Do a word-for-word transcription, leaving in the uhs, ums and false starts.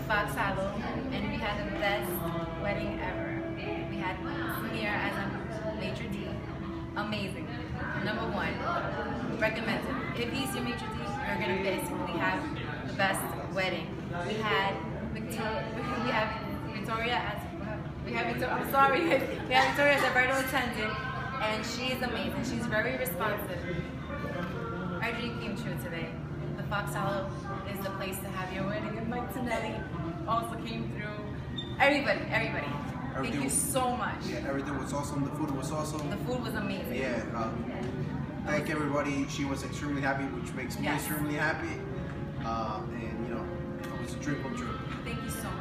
Fox Hollow, and we had the best wedding ever. We had Samir as a maitre d'. Amazing. Number one, recommended. If he's your maitre d', you're gonna basically have the best wedding. We had Victoria. We have Victoria as. We have Victoria. I'm sorry. We have Victoria as a bridal attendant, and she's amazing. She's very responsive. Our dream came true today. The Fox Hollow is the place to have your wedding, and Mike Tonelli also came through. Everybody, everybody. Everything, thank you so much. Yeah, everything was awesome. The food was awesome. The food was amazing. Yeah. Um, thank everybody. She was extremely happy, which makes me yes. extremely happy. Uh, and you know, it was a dream come true. Thank you so much.